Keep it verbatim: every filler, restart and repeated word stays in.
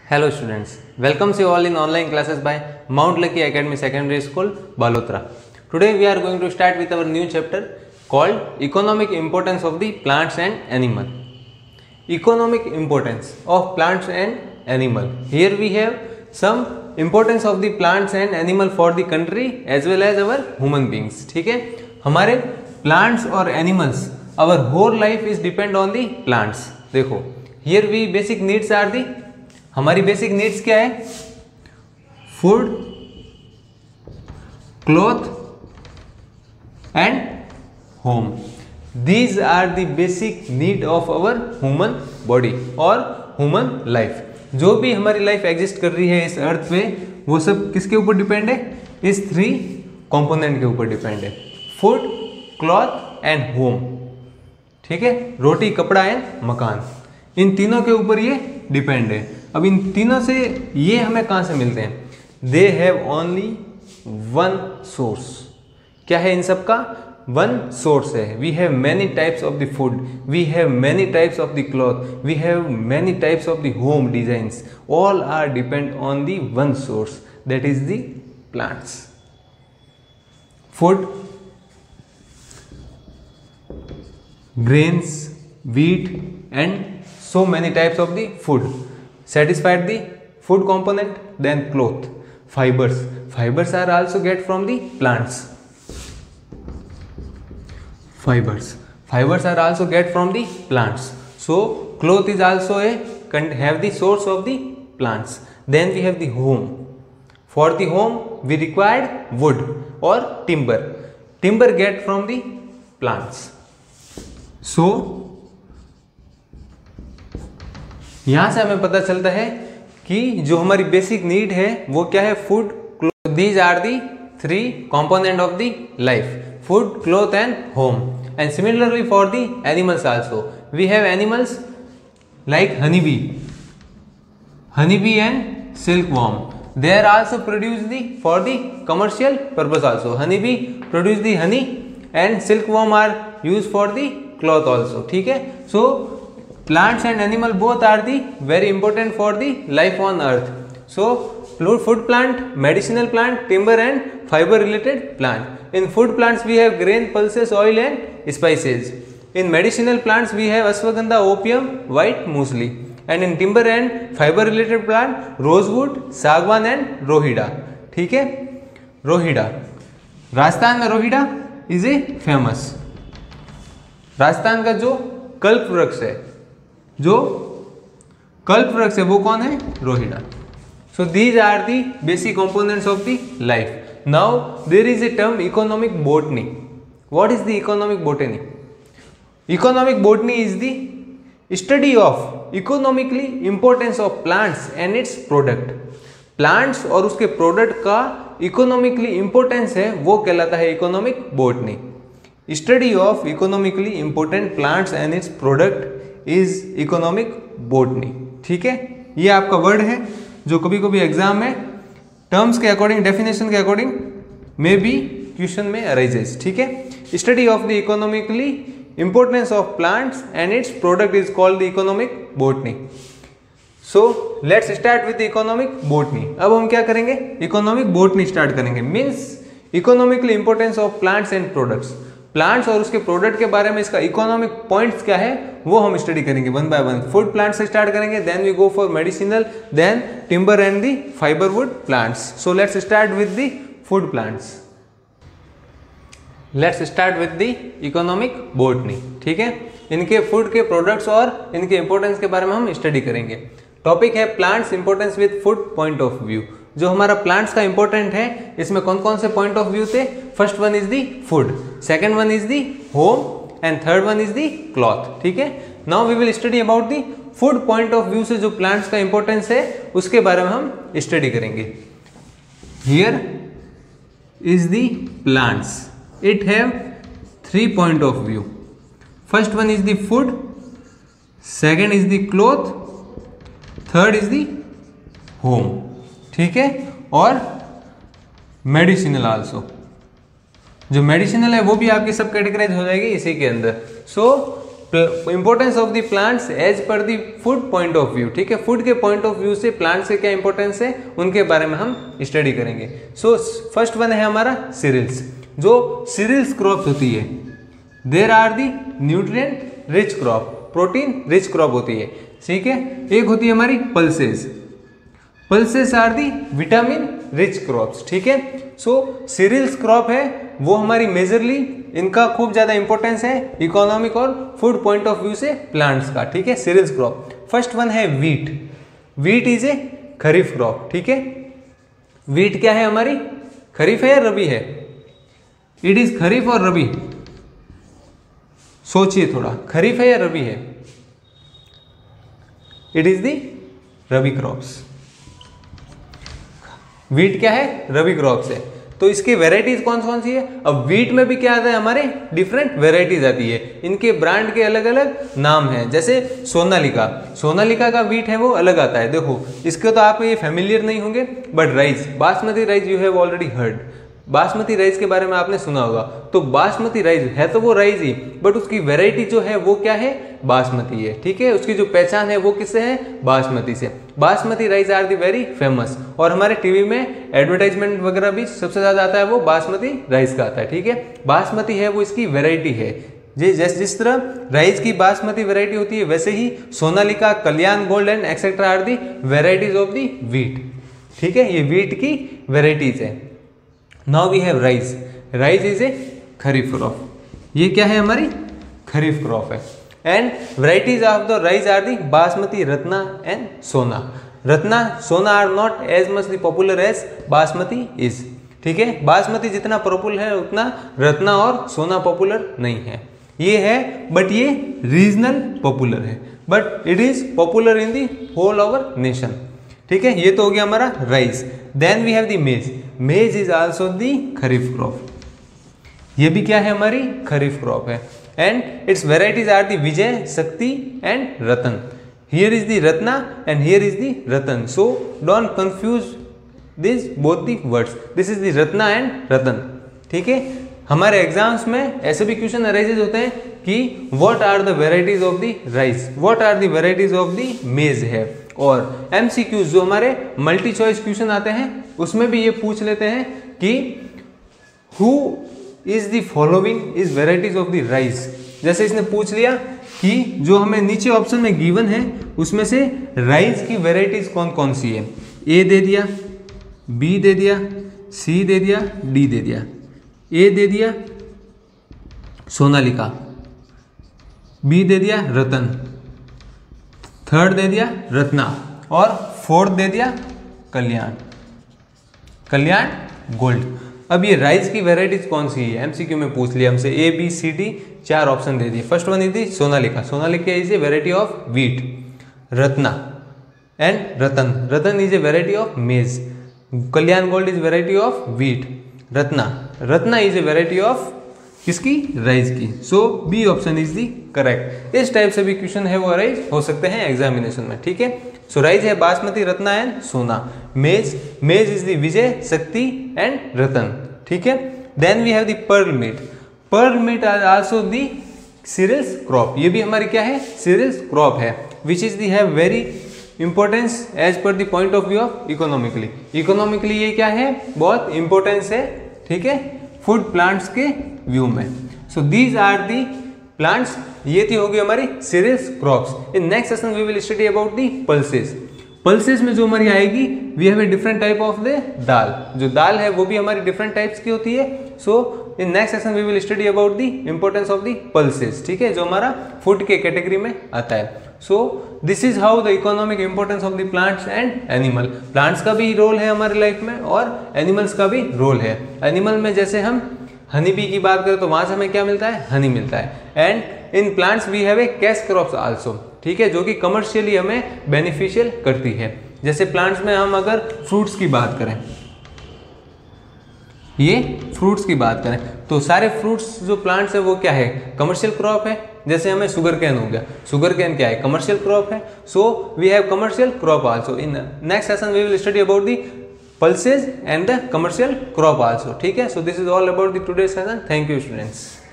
Hello students, welcomes you all in online classes by Mount Lucky Academy Secondary School, Balotra. Today we are going to start with our new chapter called Economic Importance of the Plants and Animal. Economic importance of plants and animal. Here we have some importance of the plants and animal for the country as well as our human beings. ठीक है, हमारे plants और animals, our whole life is depend on the plants. देखो, here we basic needs are the, हमारी basic needs क्या है? Food, cloth and home. These are the basic need of our human body और human life. जो भी हमारी life exist कर रही है इस अर्थ पे, वो सब किसके ऊपर डिपेंड है? इस थ्री कंपोनेंट के ऊपर डिपेंड है. Food, cloth and home. ठीक है, रोटी, कपड़ा एंड मकान, इन तीनों के ऊपर ये डिपेंड है. अब इन तीनों से ये हमें कहाँ से मिलते हैं? They have only one source. क्या है इन सब का? वन सोर्स है. We have many types of the food, we have many types of the cloth, we have many types of the home designs. All are depend on the one source, that is the plants. Food, grains, wheat and so many types of the food satisfied the food component. Then cloth, fibers, fibers are also get from the plants. Fibers, fibers are also get from the plants. So cloth is also a have the source of the plants. Then we have the home. For the home we required wood or timber. Timber get from the plants. So so, यहां से हमें पता चलता है कि जो हमारी basic need है वो क्या है? Food, cloth. These are the three component of the life: food, cloth and home. And similarly for the animals also. We have animals like honey bee, honey bee and silk worm. They are also produce the for the commercial purpose also. Honey bee produce the honey and silk worm are use for the cloth also. ठीक है, so plants and animal both are the very important for the life on earth. So food plant, medicinal plant, timber and fiber related plant. In food plants we have grain, pulses, oil and spices. In medicinal plants we have ashwagandha, opium, white muesli. And in timber and fiber related plant, rosewood, sagwan and rohida. ठीक है, रोहिडा, राजस्थान में Rohida is a famous. Rajasthan का जो कल्प वृक्ष है, जो कल्प वृक्ष है वो कौन है? Rohida. So these are the basic components of the life. Now there is a term economic botany. What is the economic botany? Economic botany is the study of economically importance of plants and its product. Plants और उसके product का economically importance है वो कहलाता है economic botany. Study of economically important plants and its product is economic botany. ठीक है, ये आपका वर्ड है जो कभी कभी एग्जाम में टर्म्स के अकॉर्डिंग, डेफिनेशन के अकॉर्डिंग मे बी क्वेश्चन में अराइजेस. ठीक है, study of the economically importance of plants and its product is called the economic botany. So let's start with economic botany. अब हम क्या करेंगे? इकोनॉमिक बोटनी स्टार्ट करेंगे. Means economically importance of plants and products. Plants और उसके product के बारे में इसका इकोनॉमिक पॉइंट्स क्या है वो हम स्टडी करेंगे one by one. Food plant से स्टार्ट करेंगे, then we go for medicinal, then timber and the fibre wood plants. So let's start with the food plants. Let's start with the economic botany. ठीक है, इनके food के products और इनके importance के बारे में हम स्टडी करेंगे. टॉपिक है plants importance with food point of view. जो हमारा प्लांट्स का इंपॉर्टेंट है इसमें कौन कौन से पॉइंट ऑफ व्यू थे? First one is the food, second one is the home and third one is the cloth. ठीक है, now we will study about the food point of view से जो प्लांट्स का इंपॉर्टेंस है उसके बारे में हम स्टडी करेंगे. Here is the plants. It have three point of view. First one is the food, second is the cloth, third is the home. ठीक है, और मेडिसिनल आल्सो. जो मेडिसिनल है वो भी आपकी सब कैटेगराइज हो जाएगी इसी के अंदर. So importance of the plants as per the food point of view, ठीक है, फूड के पॉइंट ऑफ व्यू से प्लांट्स के क्या इंपॉर्टेंस है उनके बारे में हम स्टडी करेंगे। सो फर्स्ट वन है हमारा सीरियल्स। जो सीरियल्स क्रॉप्स होती है, there are the nutrient rich crop, protein rich crop होती है, ठीक है। एक होती है हमारी pulses, pulses are the vitamin rich crops, ठीक है। सो सीरियल्स क्रॉप है वो हमारी मेजरली, इनका खूब ज्यादा इंपॉर्टेंस है इकोनॉमिक और फूड पॉइंट ऑफ व्यू से प्लांट्स का, ठीक है। सीरियल्स क्रॉप फर्स्ट वन है wheat. Wheat is a kharif crop, ठीक है। वीट क्या है हमारी, खरीफ है या रबी है? इट इज खरीफ और रबी, सोचिए थोड़ा, खरीफ है या रबी है? It is the rabi crops. Wheat क्या है, रबी क्रॉप्स है। तो इसकी वेराइटीज कौन कौन सी है? अब वीट में भी क्या आता है हमारे, डिफरेंट वेराइटीज आती है, इनके ब्रांड के अलग अलग नाम हैं। जैसे सोनालिका, सोनालिका का वीट है वो अलग आता है, देखो इसके तो आप ये फेमिलियर नहीं होंगे, but rice, basmati rice you have already heard, basmati rice के बारे में आपने सुना होगा। तो बासमती राइस है तो वो राइस ही, बट उसकी वैरायटी जो है वो क्या है, बासमती है, ठीक है। उसकी जो पहचान है वो किससे है, बासमती से। Basmati rice are the very famous, और हमारे टीवी में एडवर्टाइजमेंट वगैरह भी सबसे ज्यादा आता है वो बासमती राइस का आता है, ठीक है। बासमती है वो इसकी वेराइटी है। जिस जिस तरह राइस की बासमती वेराइटी होती है, वैसे ही Sonalika, Kalyan gold and etcetera are the varieties of the wheat, ठीक है। ये वीट की वेराइटीज है। Now we have rice. Rice is a kharif crop, ये क्या है हमारी, खरीफ क्रॉप है। And varieties of the rice are the basmati, Ratna and Sona. Ratna, Sona are not as much the popular as basmati is, ठीक है। बासमती जितना पॉपुलर है उतना रत्ना और सोना पॉपुलर नहीं है। ये है बट ये रीजनल पॉपुलर है, but it is popular in the whole our nation, ठीक है। ये तो हो गया हमारा rice. Then we have the maize. Maize is also the kharif crop, ये भी क्या है हमारी, खरीफ क्रॉप है। And its varieties are the Vijay, Shakti and Ratan. Here is the Ratna and here is the Ratan, so don't confuse this both the words, this is the Ratna and Ratan, ठीक है। हमारे exams में ऐसे भी क्वेश्चन अराइजेज होते हैं कि what are the varieties of the rice, what are the varieties of the maize है। और एमसीक्यूज जो हमारे मल्टी चॉइस क्वेश्चन आते हैं उसमें भी ये पूछ लेते हैं कि who is the following is varieties of the rice. जैसे इसने पूछ लिया कि जो हमें नीचे ऑप्शन में गिवन है उसमें से राइस की वेराइटीज कौन कौन सी है। ए दे दिया, बी दे दिया, सी दे दिया, डी दे दिया। ए दे दिया सोनालिका, बी दे दिया रतन, थर्ड दे दिया रत्ना और फोर्थ दे दिया कल्याण, कल्याण गोल्ड। अब ये राइस की वेराइटीज कौन सी है, एमसीक्यू में पूछ लिया हमसे। ए बी सी डी चार ऑप्शन दे दिए। First one is the Sonalika, Sonalika is a variety of wheat. Ratna and Ratan, Ratan is a variety of maize. Kalyan gold is variety of wheat. Ratna, Ratna is a variety of किसकी, राइस की। So B option is the correct. इस type से भी question है वो arise हो सकते हैं एग्जामिनेशन में, ठीक है। सो राइस है बासमती, रत्ना एंड सोना। मेज, maize is the Vijay, Shakti and Ratan, ठीक है। Then we have the pearl millet. Pearl millet are also the cereals crop, ये भी हमारी क्या है, सीरियल्स क्रॉप है, which is the have very importance as per the point of view of economically. Economically ये क्या है, बहुत इंपॉर्टेंस है, ठीक है, फूड प्लांट्स के व्यू में। So these are the plants, ये थी होगी हमारी cereals crops. In next session we will study about the pulses. Pulses में जो हमारी आएगी we have a different type of the dal, जो दाल है वो भी हमारी डिफरेंट टाइप्स की होती है। So in next session we will study about the importance of the pulses, ठीक है, जो हमारा फूड के कैटेगरी में आता है। So this is how the economic importance of the plants and animal. Plants का भी रोल है हमारी लाइफ में और एनिमल्स का भी रोल है। एनिमल में जैसे हम हनी बी की बात करें तो वहां से हमें क्या मिलता है, हनी मिलता है। And in plants we have a cash crops also, ठीक है, जो कि कमर्शियली हमें बेनिफिशियल करती है। जैसे प्लांट्स में हम अगर फ्रूट्स की बात करें, ये फ्रूट्स की बात करें तो सारे फ्रूट्स जो प्लांट्स है वो क्या है, कमर्शियल क्रॉप है। जैसे हमें शुगर कैन हो गया, शुगर कैन क्या है, कमर्शियल क्रॉप है। So we have commercial crop also. In next session we will study about the pulses and the commercial crop also, ठीक है। So this is all about the today's session. Thank you students.